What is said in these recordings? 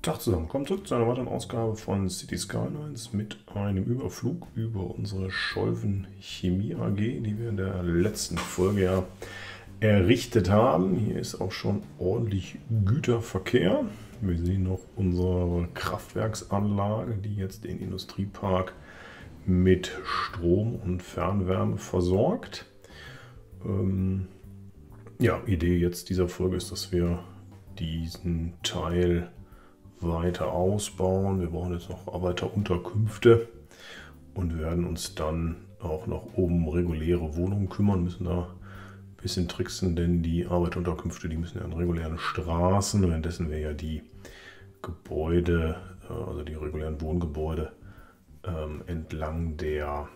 Tag zusammen, kommt zurück zu einer weiteren Ausgabe von City Skylines mit einem Überflug über unsere Scholven Chemie AG, die wir in der letzten Folge ja errichtet haben. Hier ist auch schon ordentlich Güterverkehr. Wir sehen noch unsere Kraftwerksanlage, die jetzt den Industriepark mit Strom und Fernwärme versorgt. Ja, Idee jetzt dieser Folge ist, dass wir diesen Teil weiter ausbauen. Wir brauchen jetzt noch Arbeiterunterkünfte und werden uns dann auch noch um reguläre Wohnungen kümmern, müssen da ein bisschen tricksen, denn die Arbeiterunterkünfte, die müssen ja an regulären Straßen, währenddessen wir ja die Gebäude, also die regulären Wohngebäude entlang dieser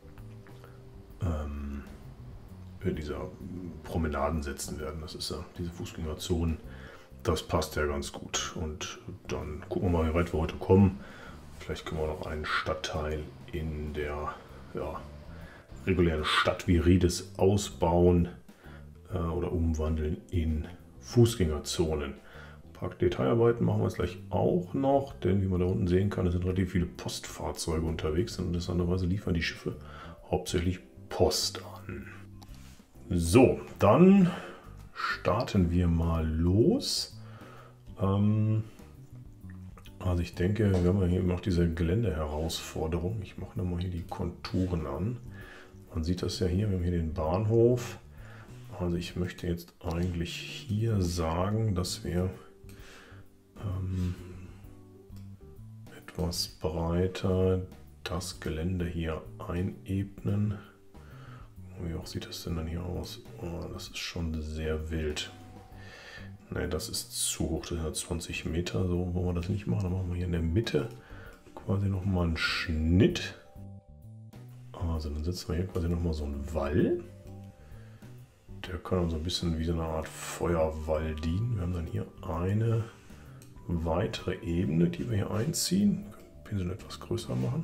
Promenaden setzen werden. Das ist ja diese Fußgängerzonen. Das passt ja ganz gut. Und dann gucken wir mal, wie weit wir heute kommen. Vielleicht können wir noch einen Stadtteil in der regulären Stadt Viridis ausbauen oder umwandeln in Fußgängerzonen. Ein paar Detailarbeiten machen wir jetzt gleich auch noch, denn wie man da unten sehen kann, es sind relativ viele Postfahrzeuge unterwegs und interessanterweise liefern die Schiffe hauptsächlich Post an. So, dann starten wir mal los. Also ich denke, wir haben ja hier noch diese Geländeherausforderung. Ich mache nochmal hier die Konturen an. Man sieht das ja hier, wir haben hier den Bahnhof. Also ich möchte jetzt eigentlich hier sagen, dass wir etwas breiter das Gelände hier einebnen. Wie auch sieht das denn dann hier aus? Oh, das ist schon sehr wild. Ne, das ist zu hoch, das sind 20 Meter. So wollen wir das nicht machen. Dann machen wir hier in der Mitte quasi nochmal einen Schnitt. Also dann setzen wir hier quasi nochmal so einen Wall. Der kann dann so ein bisschen wie so eine Art Feuerwall dienen. Wir haben dann hier eine weitere Ebene, die wir hier einziehen. Wir können den Pinsel etwas größer machen.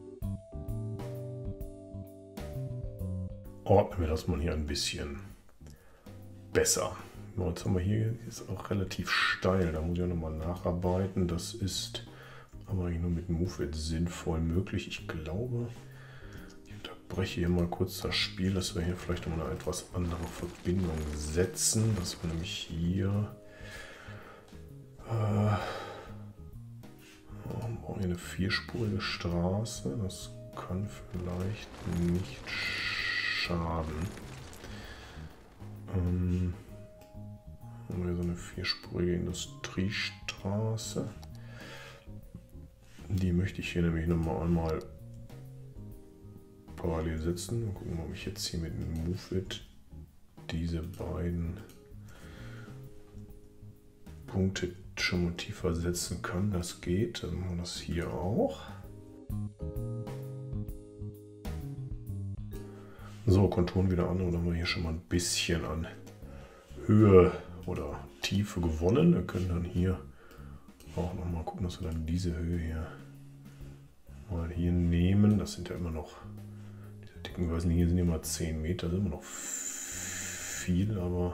Ordnen wir das mal hier ein bisschen besser. Jetzt haben wir hier, ist auch relativ steil, da muss ich auch nochmal nacharbeiten. Das ist aber eigentlich nur mit Move-It sinnvoll möglich. Ich glaube, ich unterbreche hier mal kurz das Spiel, dass wir hier vielleicht noch eine etwas andere Verbindung setzen. Dass wir nämlich hier brauchen wir eine vierspurige Straße. Das kann vielleicht nicht schaden. Haben wir so eine vierspurige Industriestraße. Die möchte ich hier nämlich noch einmal parallel setzen. Mal gucken, ob ich jetzt hier mit dem Move-It diese beiden Punkte schon mal tiefer setzen kann. Das geht. Dann machen wir das hier auch. So, Konturen wieder an und dann haben wir hier schon mal ein bisschen an Höhe oder Tiefe gewonnen. Wir können dann hier auch noch mal gucken, dass wir dann diese Höhe hier mal hier nehmen. Das sind ja immer noch, diese dicken Weißen hier sind immer 10 Meter, das ist immer noch viel, aber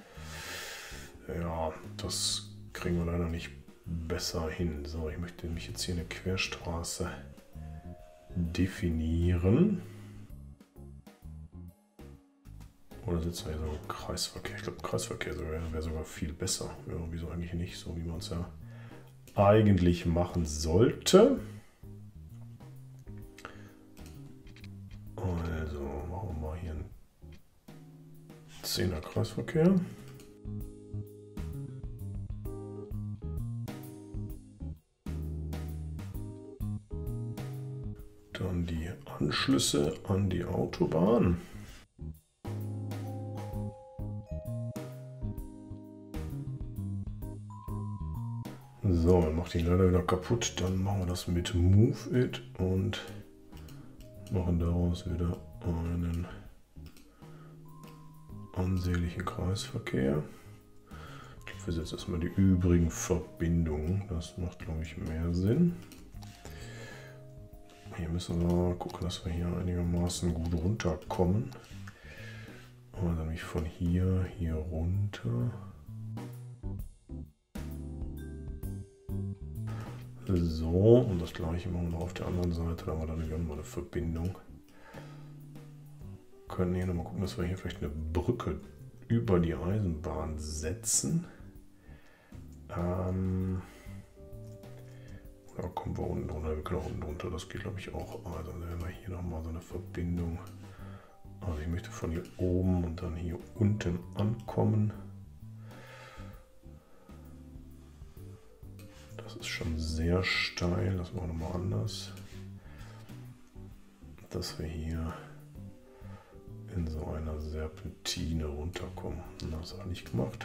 ja, das kriegen wir leider nicht besser hin. So, ich möchte nämlich jetzt hier eine Querstraße definieren. Oder sitzen wir hier so im Kreisverkehr? Ich glaube, Kreisverkehr wäre sogar viel besser. Ja, wieso eigentlich nicht? So wie man es ja eigentlich machen sollte. Also machen wir mal hier einen 10er Kreisverkehr. Dann die Anschlüsse an die Autobahn. So, dann macht die leider wieder kaputt. Dann machen wir das mit Move-It und machen daraus wieder einen ansehnlichen Kreisverkehr. Ich versetze erstmal die übrigen Verbindungen. Das macht, glaube ich, mehr Sinn. Hier müssen wir gucken, dass wir hier einigermaßen gut runterkommen. Also nämlich von hier runter. So, und das gleiche machen wir noch auf der anderen Seite. Da haben wir dann wieder mal eine Verbindung. Können hier nochmal gucken, dass wir hier vielleicht eine Brücke über die Eisenbahn setzen. Oder kommen wir unten drunter? Wir können auch unten drunter, das geht glaube ich auch. Also dann haben wir hier nochmal so eine Verbindung. Also ich möchte von hier oben und dann hier unten ankommen. Das ist schon sehr steil, das machen wir nochmal anders. Dass wir hier in so einer Serpentine runterkommen. Das hat er nicht gemacht.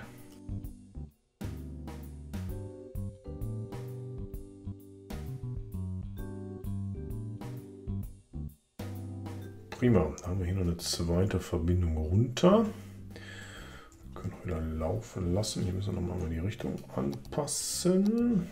Prima, da haben wir hier noch eine zweite Verbindung runter. Wir können auch wieder laufen lassen. Hier müssen wir nochmal die Richtung anpassen.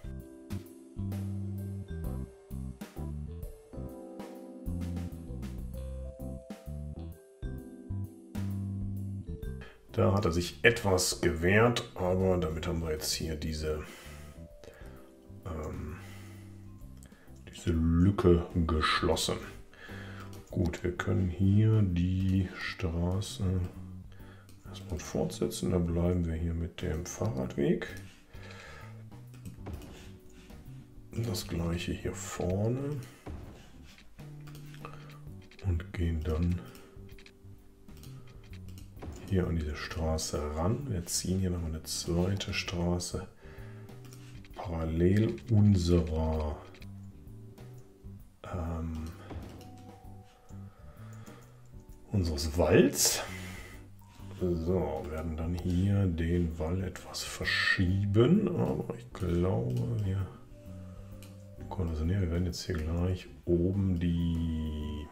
Da hat er sich etwas gewehrt, aber damit haben wir jetzt hier diese Lücke geschlossen. Gut, wir können hier die Straße erstmal fortsetzen. Da bleiben wir hier mit dem Fahrradweg. Das gleiche hier vorne. Und gehen dann hier an diese Straße ran. Wir ziehen hier nochmal eine zweite Straße parallel unserer unseres Walls. So, werden dann hier den Wall etwas verschieben, aber ich glaube, wir werden jetzt hier gleich oben die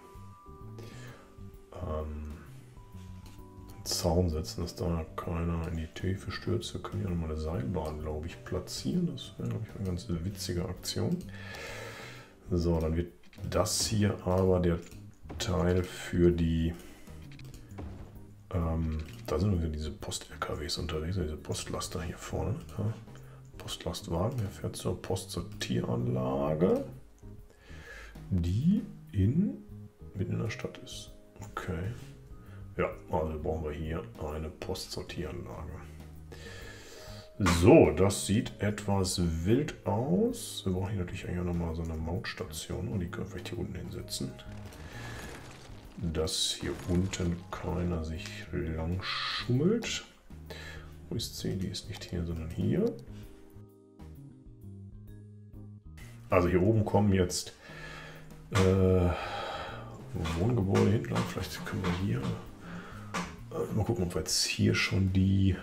Zaun setzen, dass da keiner in die Tiefe stürzt. Wir können hier nochmal eine Seilbahn, glaube ich, platzieren. Das wäre, glaube ich, eine ganz witzige Aktion. So, dann wird das hier aber der Teil für die da sind diese Post-LKWs unterwegs, diese Postlaster hier vorne. Ja. Postlastwagen, der fährt zur Postsortieranlage, die mitten in der Stadt ist. Okay. Ja, also brauchen wir hier eine Postsortieranlage. So, das sieht etwas wild aus. Wir brauchen hier natürlich eigentlich nochmal so eine Mautstation und die können wir vielleicht hier unten hinsetzen. Dass hier unten keiner sich lang schummelt. Wo ist sie? Die ist nicht hier, sondern hier. Also hier oben kommen jetzt Wohngebäude hinten. Vielleicht können wir hier mal gucken, ob wir jetzt hier schon die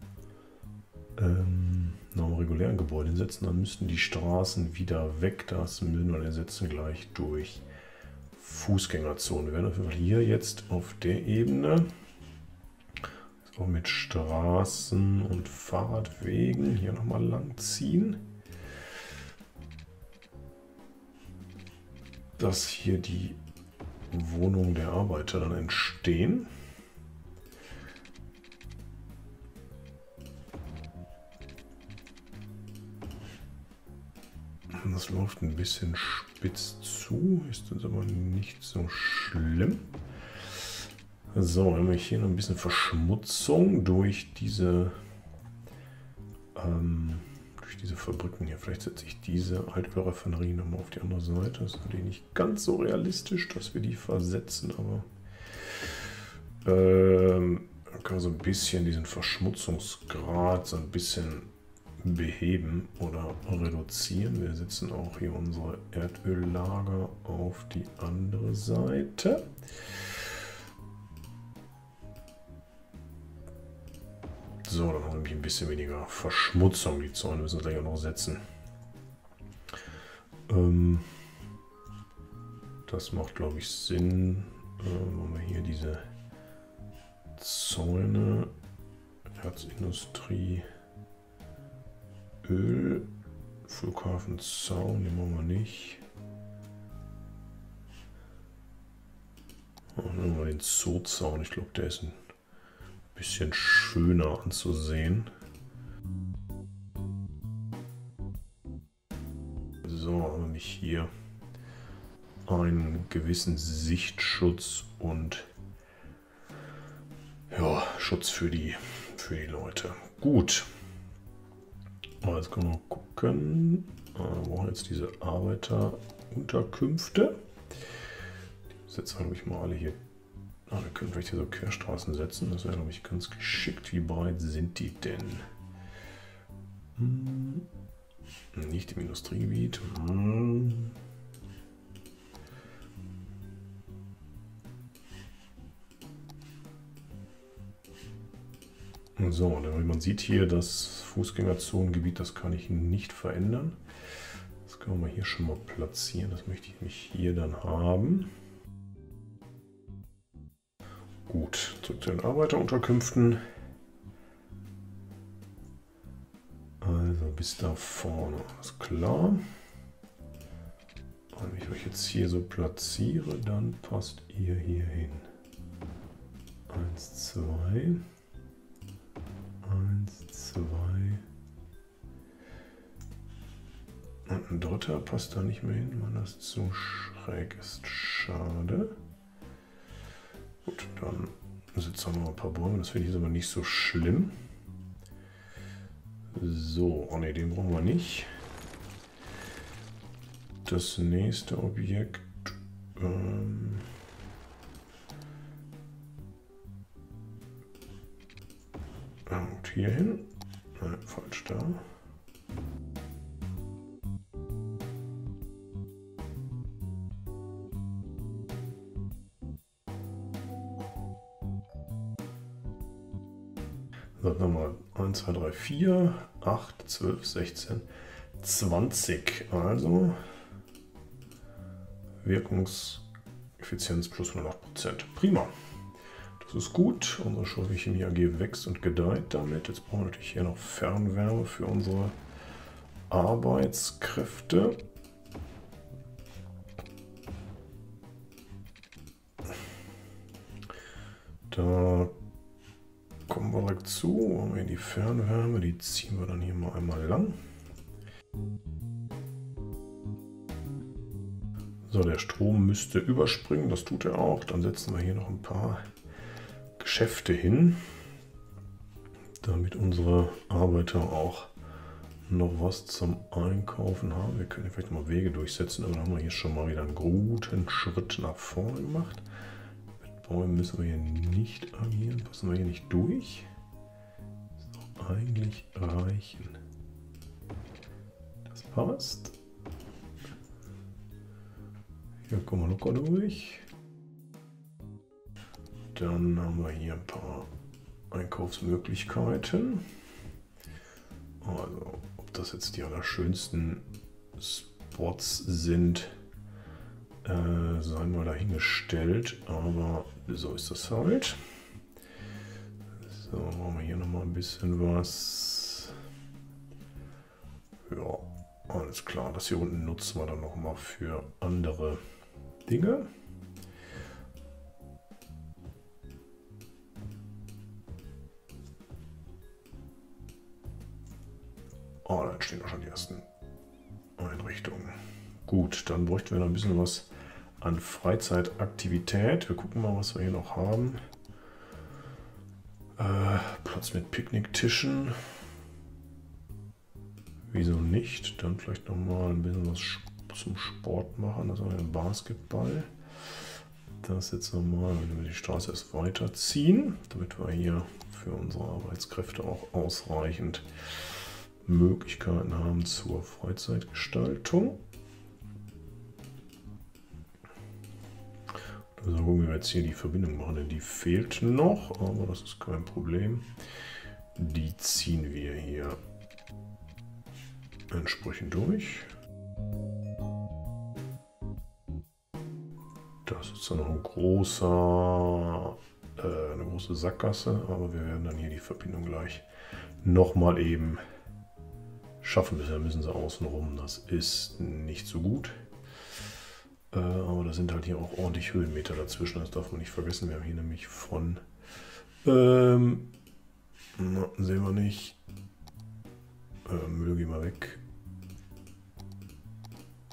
regulären Gebäude hinsetzen. Dann müssten die Straßen wieder weg. Das müssen wir ersetzen gleich durch Fußgängerzonen. Wir werden auf jeden Fall hier jetzt auf der Ebene so mit Straßen und Fahrradwegen hier nochmal lang ziehen. Dass hier die Wohnungen der Arbeiter dann entstehen. Das läuft ein bisschen spitz zu, ist das aber nicht so schlimm. So, haben wir hier noch ein bisschen Verschmutzung durch diese Fabriken hier. Vielleicht setze ich diese Altölraffinerie nochmal auf die andere Seite. Das ist natürlich nicht ganz so realistisch, dass wir die versetzen, aber dann können wir so ein bisschen diesen Verschmutzungsgrad so ein bisschen beheben oder reduzieren. Wir setzen auch hier unsere Erdöllager auf die andere Seite. So, dann haben wir nämlich ein bisschen weniger Verschmutzung. Die Zäune müssen wir gleich auch noch setzen. Das macht, glaube ich, Sinn. Wenn wir hier diese Zäune, Erzindustrie, Öl, Flughafenzaun, den machen wir nicht. Und dann mal den Zoozaun. Ich glaube, der ist ein bisschen schöner anzusehen. So, haben wir nämlich hier einen gewissen Sichtschutz und ja, Schutz für die Leute. Gut. Jetzt können wir gucken. Wir brauchen jetzt diese Arbeiterunterkünfte. Die setzen wir, glaube ich, mal alle hier. Wir können vielleicht hier so Querstraßen setzen. Das wäre, glaube ich, ganz geschickt. Wie breit sind die denn? Nicht im Industriegebiet. So, man sieht hier das Fußgängerzonengebiet, das kann ich nicht verändern. Das können wir mal hier schon mal platzieren. Das möchte ich mich hier dann haben. Gut, zurück zu den Arbeiterunterkünften. Also bis da vorne, alles klar. Wenn ich euch jetzt hier so platziere, dann passt ihr hier hin. 1, 2. 1, 2. Und ein dritter passt da nicht mehr hin, weil das zu schräg ist. Schade. Gut, dann setzen wir noch ein paar Bäume. Das finde ich aber nicht so schlimm. So, oh ne, den brauchen wir nicht. Das nächste Objekt. Und hier hin. Nein, falsch da. So, dann mal 1, 2, 3, 4, 8, 12, 16, 20. Also Wirkungseffizienz plus 108%. Prima. Das ist gut. Unsere Schulchemie AG wächst und gedeiht damit. Jetzt brauchen wir natürlich hier noch Fernwärme für unsere Arbeitskräfte. Da kommen wir direkt zu. Haben wir die Fernwärme, die ziehen wir dann hier mal einmal lang. So, der Strom müsste überspringen, das tut er auch. Dann setzen wir hier noch ein paar Geschäfte hin, damit unsere Arbeiter auch noch was zum Einkaufen haben. Wir können vielleicht mal Wege durchsetzen, aber dann haben wir hier schon mal wieder einen guten Schritt nach vorne gemacht. Mit Bäumen müssen wir hier nicht agieren, passen wir hier nicht durch. Das soll eigentlich reichen. Das passt. Hier kommen wir locker durch. Dann haben wir hier ein paar Einkaufsmöglichkeiten. Also, ob das jetzt die allerschönsten Spots sind, sei mal dahingestellt, aber so ist das halt. So, machen wir hier nochmal ein bisschen was. Ja, alles klar. Das hier unten nutzen wir dann nochmal für andere Dinge. Oh, da entstehen auch schon die ersten Einrichtungen. Gut, dann bräuchten wir noch ein bisschen was an Freizeitaktivität. Wir gucken mal, was wir hier noch haben. Platz mit Picknicktischen. Wieso nicht? Dann vielleicht noch mal ein bisschen was zum Sport machen. Das ist ein Basketball. Das jetzt nochmal, wenn wir die Straße erst weiterziehen, damit wir hier für unsere Arbeitskräfte auch ausreichend Möglichkeiten haben zur Freizeitgestaltung. Also gucken wir jetzt hier die Verbindung machen, denn die fehlt noch, aber das ist kein Problem. Die ziehen wir hier entsprechend durch. Das ist dann noch eine große Sackgasse, aber wir werden dann hier die Verbindung gleich nochmal eben schaffen. Bisher müssen sie außen rum, das ist nicht so gut. Aber da sind halt hier auch ordentlich Höhenmeter dazwischen, das darf man nicht vergessen. Wir haben hier nämlich von, sehen wir nicht, Müll gehen wir weg.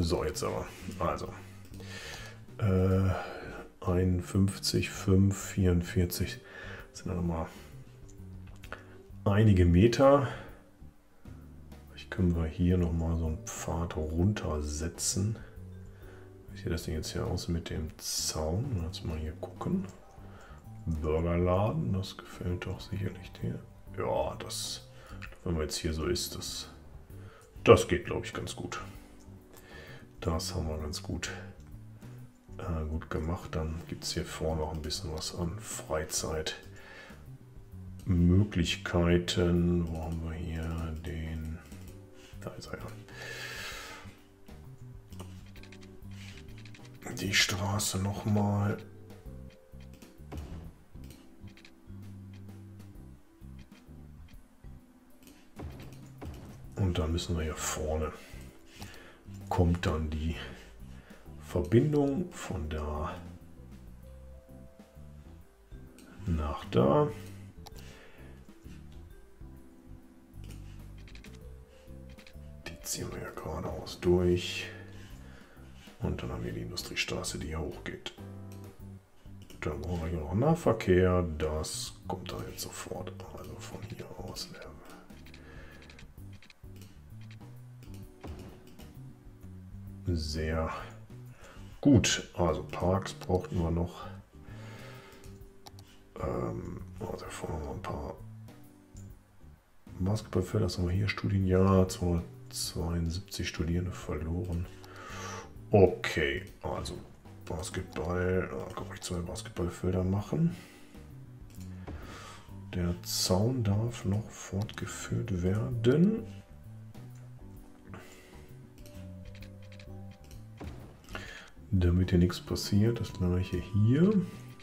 So, jetzt aber. Also. 51, 5, 44. Das sind dann nochmal einige Meter. Vielleicht können wir hier nochmal so einen Pfad runtersetzen. Wie sieht das denn jetzt hier aus mit dem Zaun? Lass mal hier gucken. Burgerladen, das gefällt doch sicherlich dir. Ja, das, wenn man jetzt hier so ist, das geht, glaube ich, ganz gut. Das haben wir ganz gut gemacht. Dann gibt es hier vorne noch ein bisschen was an Freizeitmöglichkeiten. Wo haben wir hier den? Da ist er ja. Die Straße nochmal. Und dann müssen wir hier vorne, kommt dann die Verbindung von da nach da. Die ziehen wir ja geradeaus durch. Und dann haben wir die Industriestraße, die hier hochgeht. Dann brauchen wir hier noch Nahverkehr. Das kommt dann jetzt sofort. Also von hier aus. Sehr gut. Also Parks brauchten wir noch. Also vorne noch ein paar Basketballfelder. Das haben wir hier. Studienjahr 272 Studierende verloren. Okay, also Basketball, da kann ich 2 Basketballfelder machen. Der Zaun darf noch fortgeführt werden. Damit hier nichts passiert, das gleiche hier.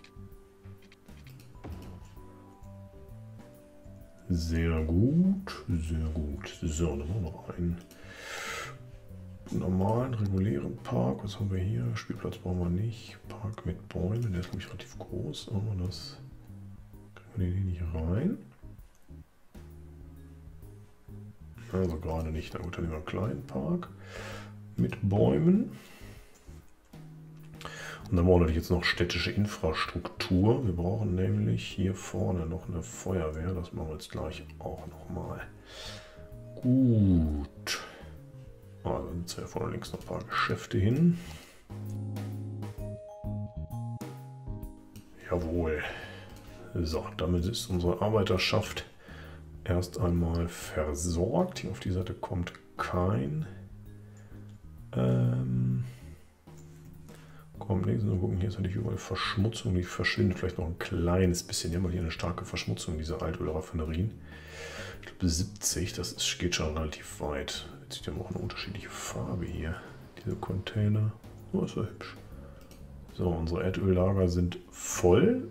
Sehr gut, sehr gut. So, dann haben wir noch einen normalen, regulären Park. Was haben wir hier? Spielplatz brauchen wir nicht. Park mit Bäumen, der ist glaube ich relativ groß, aber das kriegen wir hier nicht rein. Also gerade nicht. Na gut, dann nehmen wir einen kleinen Park mit Bäumen. Und dann brauchen wir jetzt noch städtische Infrastruktur. Wir brauchen nämlich hier vorne noch eine Feuerwehr. Das machen wir jetzt gleich auch nochmal. Gut. Also sind hier vorne links noch ein paar Geschäfte hin. Jawohl. So, damit ist unsere Arbeiterschaft erst einmal versorgt. Hier auf die Seite kommt kein. Komm, links und gucken, hier ist natürlich überall Verschmutzung, die verschwindet vielleicht noch ein kleines bisschen. Hier haben wir hier eine starke Verschmutzung, diese Altölraffinerien. Ich glaube 70, das geht schon relativ weit. Jetzt sieht ja auch eine unterschiedliche Farbe hier, diese Container. Oh, ist ja hübsch. So, unsere Erdöllager sind voll.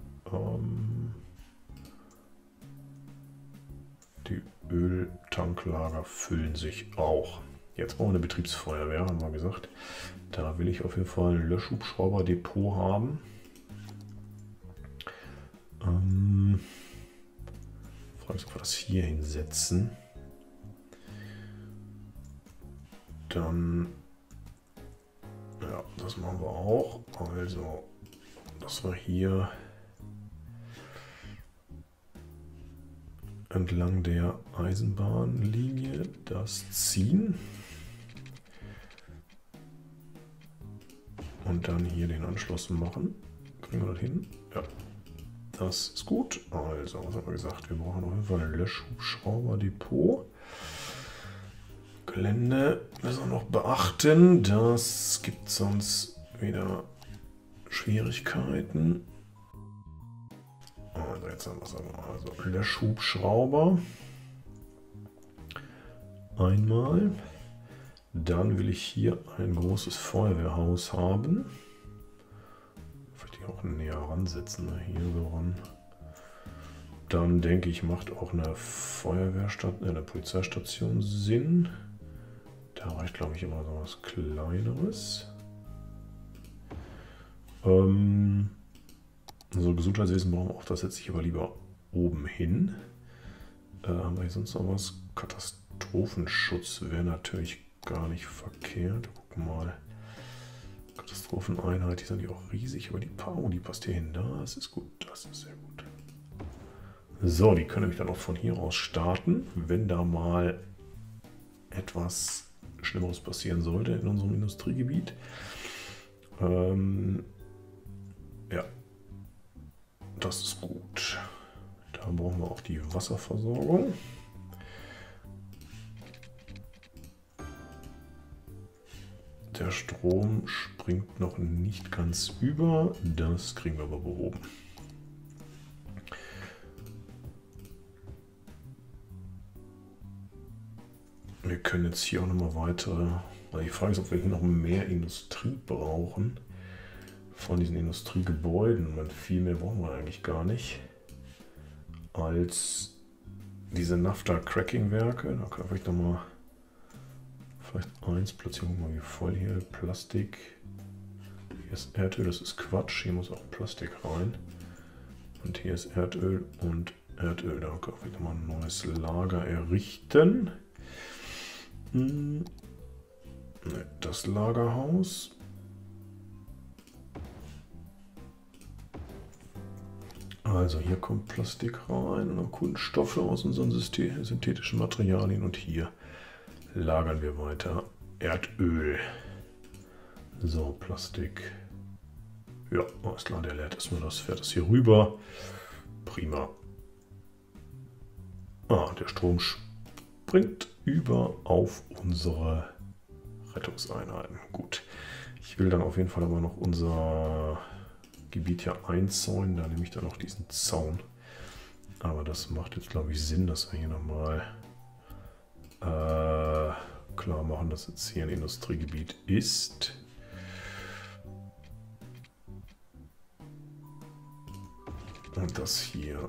Die Öltanklager füllen sich auch. Jetzt brauchen wir eine Betriebsfeuerwehr, haben wir gesagt. Da will ich auf jeden Fall ein Löschhubschrauber-Depot haben. Frage ist, ob wir das hier hinsetzen. Dann, ja, das machen wir auch. Also, dass wir hier entlang der Eisenbahnlinie das ziehen. Und dann hier den Anschluss machen. Kriegen wir das hin? Ja, das ist gut. Also, was haben wir gesagt? Wir brauchen auf jeden Fall ein Löschhubschrauber-Depot. Gelände müssen wir noch beachten. Das gibt sonst wieder Schwierigkeiten. Also, jetzt haben wir es aber. Also, Löschhubschrauber. Einmal. Dann will ich hier ein großes Feuerwehrhaus haben. Vielleicht auch näher ransetzen, hier so ran. Dann denke ich, macht auch eine eine Polizeistation Sinn. Da reicht, glaube ich, immer so was Kleineres. So Gesundheitswesen brauchen wir auch, das setze ich aber lieber oben hin. Haben wir hier sonst noch was? Katastrophenschutz wäre natürlich gar nicht verkehrt. Guck mal. Katastropheneinheit, die sind ja auch riesig, aber die Pau, die passt hier hin. Das ist gut, das ist sehr gut. So, die können nämlich dann auch von hier aus starten, wenn da mal etwas Schlimmeres passieren sollte in unserem Industriegebiet. Ja, das ist gut. Da brauchen wir auch die Wasserversorgung. Der Strom springt noch nicht ganz über, das kriegen wir aber behoben. Wir können jetzt hier auch noch mal weitere. Die Frage ist, ob wir hier noch mehr Industrie brauchen von diesen Industriegebäuden. Viel mehr brauchen wir eigentlich gar nicht als diese Naphtha-Cracking-Werke. Da können wir vielleicht noch mal eins platzieren. Mal wie voll hier Plastik. Hier ist Erdöl, das ist Quatsch. Hier muss auch Plastik rein. Und hier ist Erdöl und Erdöl. Da können wir vielleicht noch mal ein neues Lager errichten. Das Lagerhaus. Also hier kommt Plastik rein und Kunststoffe aus unseren synthetischen Materialien und hier lagern wir weiter Erdöl. So, Plastik. Ja, alles klar, der leert erstmal das, fährt das hier rüber. Prima. Der Strom springt über auf unsere Rettungseinheiten. Gut. Ich will dann auf jeden Fall aber noch unser Gebiet hier einzäunen. Da nehme ich dann noch diesen Zaun. Aber das macht jetzt, glaube ich, Sinn, dass wir hier nochmal klar machen, dass jetzt hier ein Industriegebiet ist. Und dass hier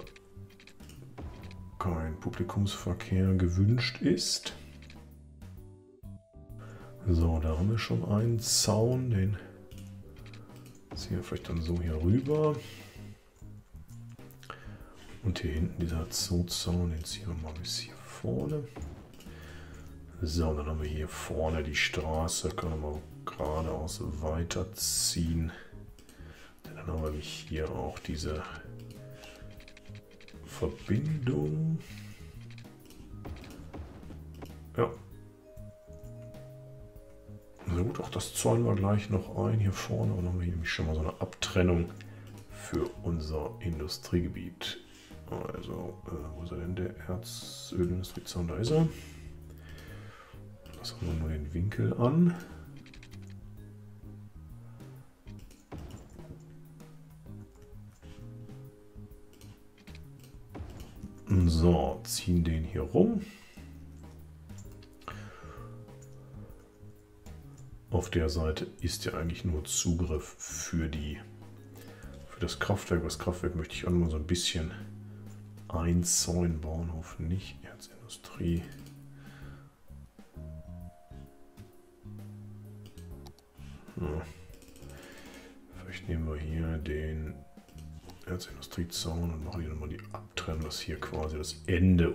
kein Publikumsverkehr gewünscht ist. So, da haben wir schon einen Zaun, den ziehen wir vielleicht dann so hier rüber. Und hier hinten dieser Zoozaun, den ziehen wir mal bis hier vorne. So, dann haben wir hier vorne die Straße, können wir geradeaus weiterziehen. Dann haben wir hier auch diese Verbindung. Ja. Na gut, auch das zäunen wir gleich noch ein hier vorne. Und dann haben wir hier nämlich schon mal so eine Abtrennung für unser Industriegebiet. Also, wo ist er denn, der Erzölindustriezaun? Da ist er. Lassen wir nur den Winkel an. So, ziehen den hier rum. Auf der Seite ist ja eigentlich nur Zugriff für das Kraftwerk. Das Kraftwerk möchte ich auch noch mal so ein bisschen einzäunen. Bauernhof nicht, Erzindustrie. Ja. Vielleicht nehmen wir hier den Erzindustriezaun und machen hier nochmal die Abtrennung, dass hier quasi das Ende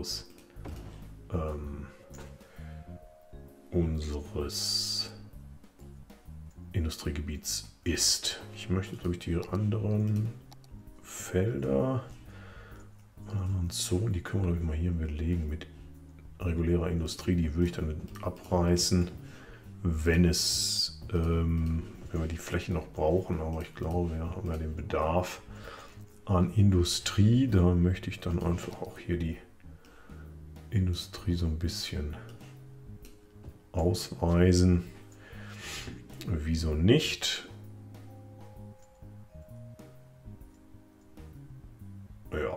unseres Industriegebiets ist. Ich möchte, glaube ich, die anderen Felder und anderen Zonen, die können wir, glaube ich, mal hier belegen mit regulärer Industrie. Die würde ich dann abreißen, wenn wir die Fläche noch brauchen. Aber ich glaube, wir haben ja den Bedarf an Industrie. Da möchte ich dann einfach auch hier die Industrie so ein bisschen ausweisen. Wieso nicht? Ja.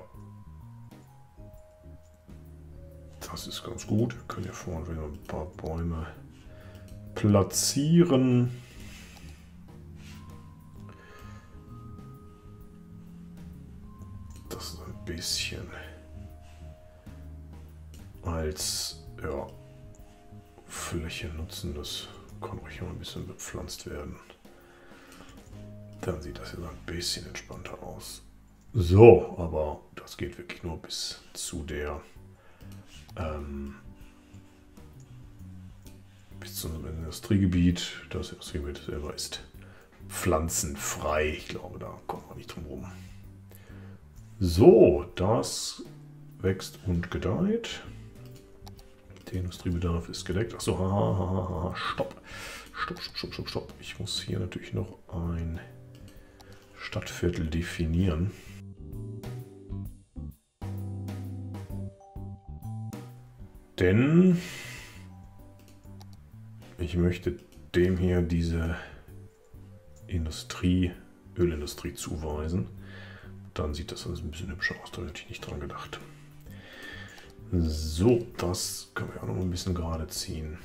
Das ist ganz gut. Wir können hier vorne wieder ein paar Bäume platzieren. Das ist ein bisschen als Fläche nutzen. Das kann ruhig mal ein bisschen bepflanzt werden. Dann sieht das hier so ein bisschen entspannter aus. So, aber das geht wirklich nur bis zu der bis zum Industriegebiet. Das Industriegebiet selber ist pflanzenfrei. Ich glaube, da kommt man nicht drum rum. So, das wächst und gedeiht. Der Industriebedarf ist gedeckt. Achso, stopp. Stopp. Ich muss hier natürlich noch ein Stadtviertel definieren. Denn ich möchte dem hier diese Ölindustrie zuweisen. Dann sieht das alles ein bisschen hübscher aus. Da hätte ich nicht dran gedacht. So, das können wir auch noch ein bisschen gerade ziehen.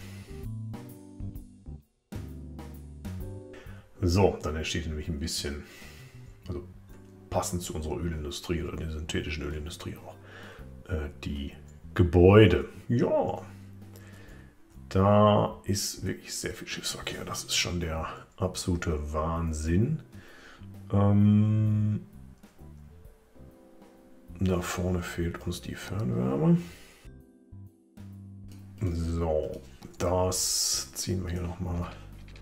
So, dann entsteht nämlich ein bisschen, also passend zu unserer Ölindustrie oder der synthetischen Ölindustrie auch, die Gebäude. Ja, da ist wirklich sehr viel Schiffsverkehr. Das ist schon der absolute Wahnsinn. Da vorne fehlt uns die Fernwärme. So, das ziehen wir hier nochmal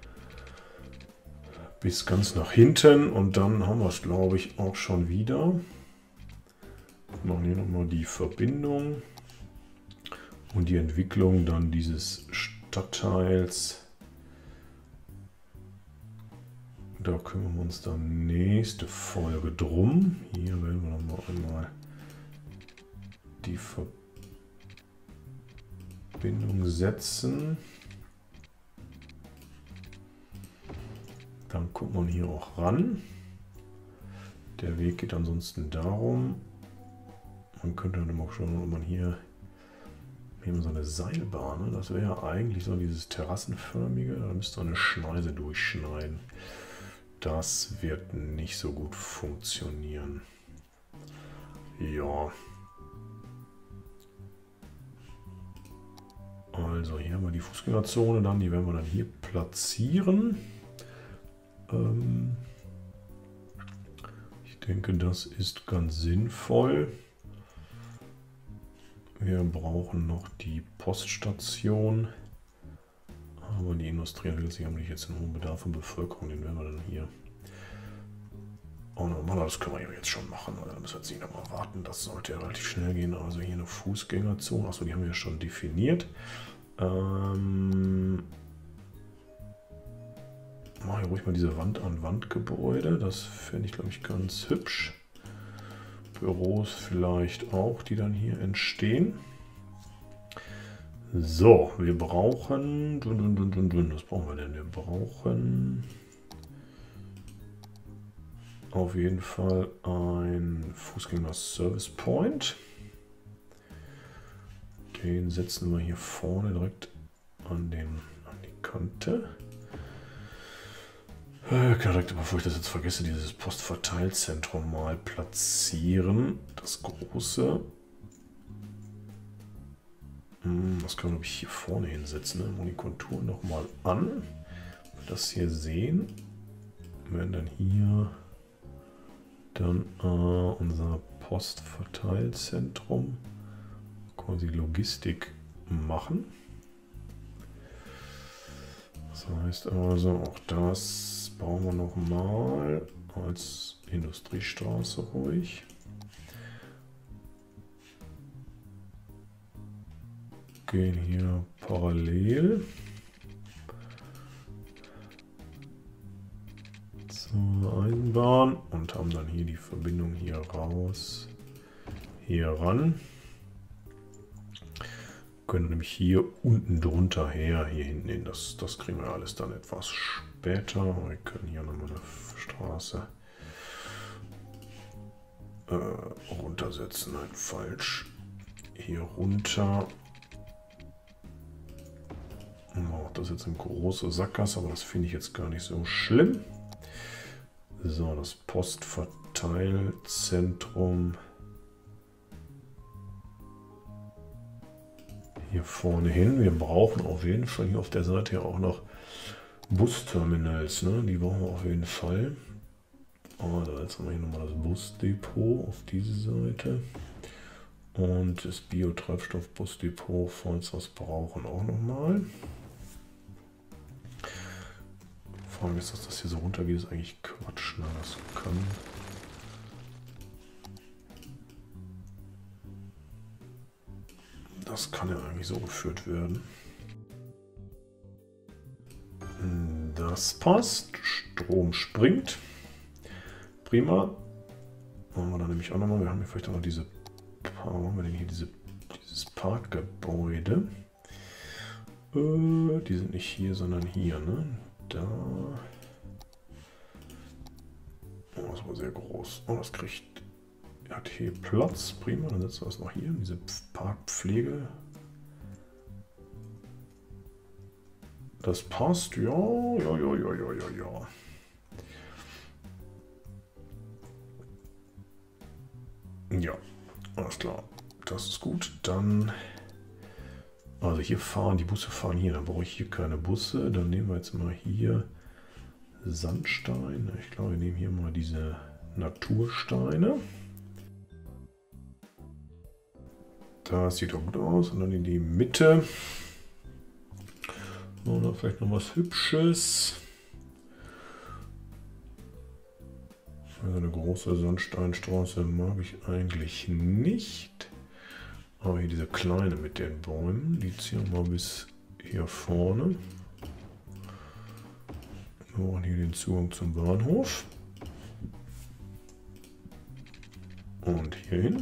bis ganz nach hinten und dann haben wir es, glaube ich, auch schon wieder. Machen hier nochmal die Verbindung und die Entwicklung dann dieses Stadtteils. Da kümmern wir uns dann nächste Folge drum. Hier werden wir nochmal einmal die Verbindung setzen. Dann kommt man hier auch ran. Der Weg geht ansonsten darum. Man könnte dann auch schauen, ob man hier so eine Seilbahn, ne? Das wäre ja eigentlich so dieses terrassenförmige. Da müsste man eine Schneise durchschneiden. Das wird nicht so gut funktionieren. Ja. Also hier haben wir die Fußgängerzone dann, die werden wir dann hier platzieren. Ich denke, das ist ganz sinnvoll. Wir brauchen noch die Poststation. Aber die Industrie haben nicht jetzt einen hohen Bedarf an Bevölkerung, den werden wir dann hier auch noch machen. Das können wir jetzt schon machen. Also da müssen wir jetzt nicht nochmal warten. Das sollte ja relativ schnell gehen. Also hier eine Fußgängerzone. Achso, die haben wir ja schon definiert. Mache ich ruhig mal diese Wand-an-Wand-Gebäude. Das fände ich, glaube ich, ganz hübsch. Büros vielleicht auch, die dann hier entstehen. So, wir brauchen... Was brauchen wir denn? Wir brauchen auf jeden Fall ein Fußgänger-Service Point. Den setzen wir hier vorne direkt an die Kante. Direkt, bevor ich das jetzt vergesse, dieses Postverteilzentrum mal platzieren. Das große. Das kann man, glaube ich, hier vorne hinsetzen. Ne? Die Kontur nochmal an. Wenn wir das hier sehen, werden dann hier unser Postverteilzentrum, quasi Logistik machen. Das heißt also, auch das bauen wir nochmal als Industriestraße ruhig. Gehen hier parallel zur Eisenbahn und haben dann hier die Verbindung hier raus, hier ran. Können nämlich hier unten drunter her, hier hinten hin. Das kriegen wir alles dann etwas später. Wir können hier nochmal eine Straße runtersetzen. Nein, falsch. Hier runter. Oh, das ist jetzt eine große Sackgasse, aber das finde ich jetzt gar nicht so schlimm. So, das Postverteilzentrum hier vorne hin. Wir brauchen auf jeden Fall hier auf der Seite ja auch noch Busterminals, ne? Die brauchen wir auf jeden Fall. Also jetzt haben wir hier nochmal das Busdepot auf diese Seite. Und das Biotreibstoff-Busdepot, falls wir es brauchen, auch nochmal. Frage ist, dass das hier so runtergeht, ist eigentlich Quatsch. Ne? Das kann ja eigentlich so geführt werden. Das passt. Strom springt. Prima. Machen wir dann nämlich auch nochmal. Wir haben hier vielleicht auch noch diese. Wo haben wir denn hier dieses Parkgebäude? Die sind nicht hier, sondern hier, ne? Da. Oh, das war sehr groß. Oh, das kriegt. Hat hier Platz. Prima. Dann setzen wir es noch hier. Diese Parkpflege. Das passt. Ja. Ja, alles klar. Das ist gut. Dann. Also hier fahren, die Busse fahren hier. Dann brauche ich hier keine Busse. Dann nehmen wir jetzt mal hier Sandstein. Ich glaube, wir nehmen hier mal diese Natursteine. Das sieht doch gut aus. Und dann in die Mitte. Oder vielleicht noch was Hübsches. Also eine große Sandsteinstraße mag ich eigentlich nicht. Aber hier diese kleine mit den Bäumen, die ziehen wir mal bis hier vorne. Wir brauchen hier den Zugang zum Bahnhof. Und hier hin.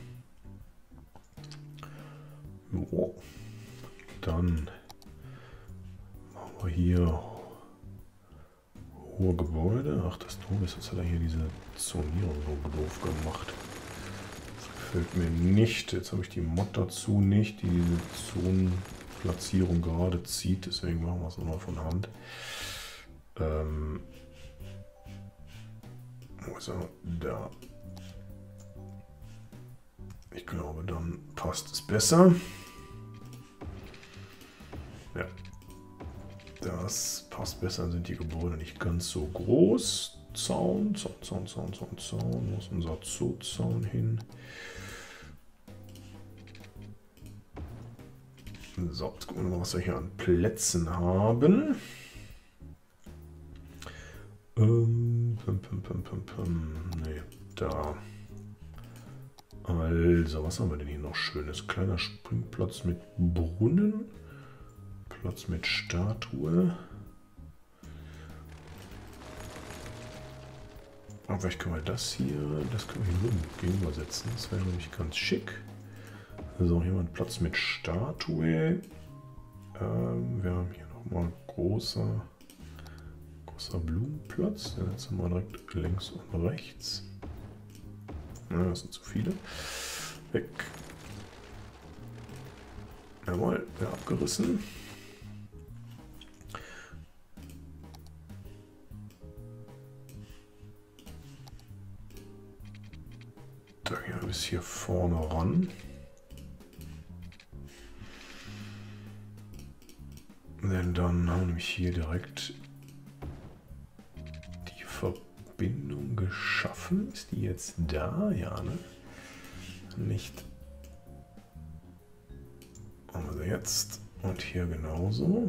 So. Dann machen wir hier hohe Gebäude. Ach, das Doof ist, jetzt hat er hier diese Zonierung so doof gemacht. Das gefällt mir nicht. Jetzt habe ich die Mod dazu nicht, die diese Zonenplatzierung gerade zieht. Deswegen machen wir es nochmal von Hand. Wo ist er? Da. Ich glaube, dann passt es besser. Ja. Das passt besser, dann sind die Gebäude nicht ganz so groß. Zaun. Wo ist unser Zoozaun hin? So, jetzt gucken wir mal, was wir hier an Plätzen haben. Nee, da. Also, was haben wir denn hier noch Schönes? Kleiner Springplatz mit Brunnen. Platz mit Statue. Aber vielleicht können wir das können wir hier gegenübersetzen. Das wäre nämlich ganz schick. So, hier mal einen Platz mit Statue. Wir haben hier nochmal großer Blumenplatz. Den setzen wir direkt links und rechts. Ja, das sind zu viele. Weg. Jawohl, wäre abgerissen. Da gehen wir bis hier vorne ran. Denn dann haben wir nämlich hier direkt die Verbindung geschaffen. Ist die jetzt da? Ja, ne? Nicht. Also jetzt und hier genauso.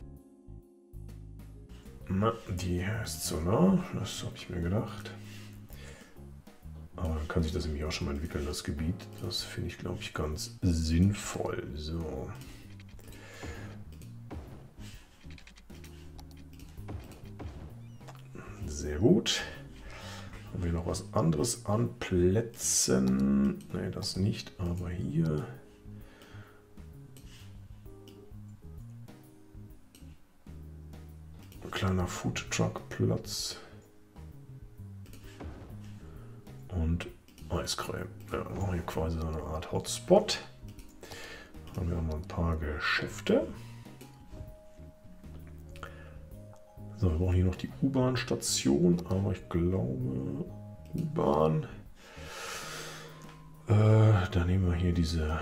Na, die ist zu nah. Das habe ich mir gedacht. Aber dann kann sich das nämlich auch schon mal entwickeln, das Gebiet. Das finde ich, glaube ich, ganz sinnvoll. So. Sehr gut. Haben wir noch was anderes an Plätzen? Ne, das nicht, aber hier. Ein kleiner Foodtruck-Platz. Und Eiscreme. Ja, wir machen hier quasi so eine Art Hotspot. Haben wir auch noch ein paar Geschäfte. So, wir brauchen hier noch die U-Bahn-Station, aber ich glaube, U-Bahn. Da nehmen wir hier diese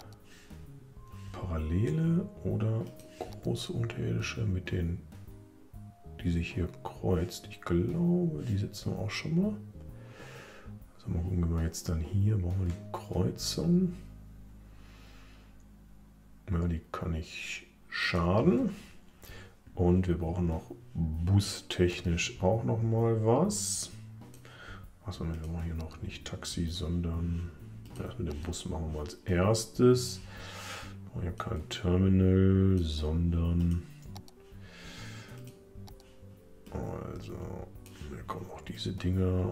Parallele oder große unterirdische mit den, die sich hier kreuzt. Ich glaube, die setzen wir auch schon mal. Also mal gucken, wenn wir jetzt dann hier, brauchen wir die Kreuzung. Ja, die kann ich schaden. Und wir brauchen noch bustechnisch auch noch mal was. Was wir machen hier noch nicht Taxi, sondern das mit dem Bus machen wir mal als erstes. Wir brauchen ja kein Terminal, sondern also hier kommen auch diese Dinger.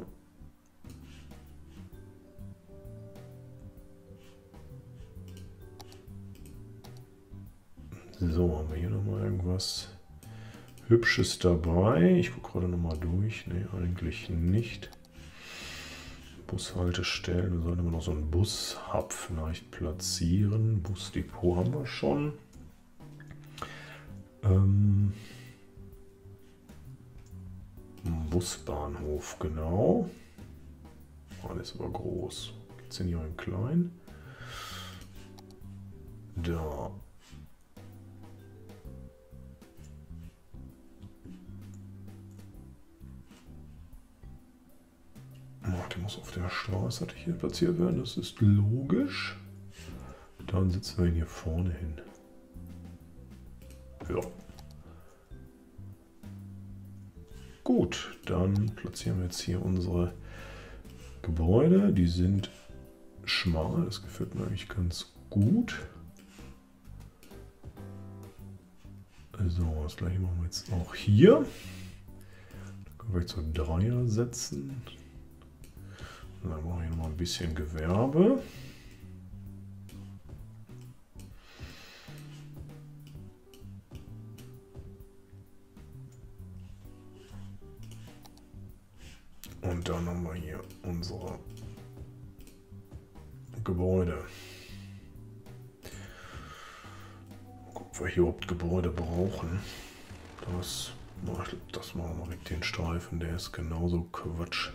So, haben wir hier noch mal irgendwas Hübsches dabei? Ich gucke gerade noch mal durch. Ne, eigentlich nicht. Bushaltestellen, wir sollten immer noch so einen Bus-Hub vielleicht platzieren. Busdepot haben wir schon. Busbahnhof, genau. Alles aber groß. Gibt es denn hier einen kleinen? Da. Der muss auf der Straße hier platziert werden, das ist logisch. Dann setzen wir ihn hier vorne hin. Ja. Gut, dann platzieren wir jetzt hier unsere Gebäude. Die sind schmal, das gefällt mir eigentlich ganz gut. So, das gleiche machen wir jetzt auch hier. Da können wir jetzt so einen Dreier setzen. Dann brauche ich noch mal ein bisschen Gewerbe. Und dann haben wir hier unsere Gebäude. Gucken, ob wir hier überhaupt Gebäude brauchen. Das machen wir mit den Streifen, der ist genauso Quatsch.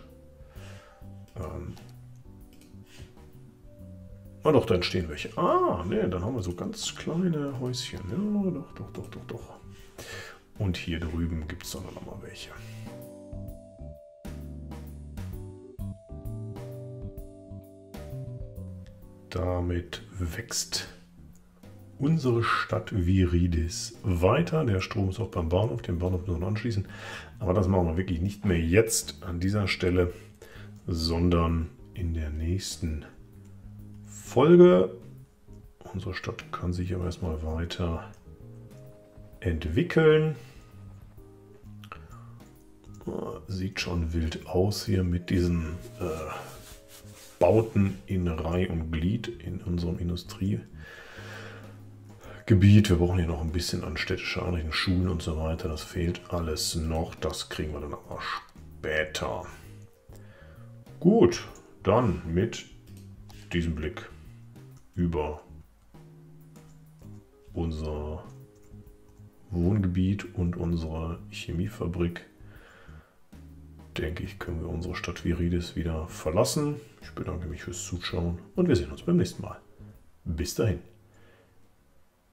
Doch, da entstehen welche. Ah, ne, dann haben wir so ganz kleine Häuschen. Ja, doch. Und hier drüben gibt es dann noch mal welche. Damit wächst unsere Stadt Viridis weiter. Der Strom ist auch beim Bahnhof. Den Bahnhof müssen wir anschließen. Aber das machen wir wirklich nicht mehr jetzt an dieser Stelle, sondern in der nächsten Folge. Unsere Stadt kann sich aber erstmal weiter entwickeln. Sieht schon wild aus hier mit diesen Bauten in Reih und Glied in unserem Industriegebiet. Wir brauchen hier noch ein bisschen an städtischer Einrichtung, Schulen und so weiter. Das fehlt alles noch. Das kriegen wir dann aber später. Gut, dann mit diesem Blick über unser Wohngebiet und unsere Chemiefabrik, denke ich, können wir unsere Stadt Viridis wieder verlassen. Ich bedanke mich fürs Zuschauen und wir sehen uns beim nächsten Mal. Bis dahin.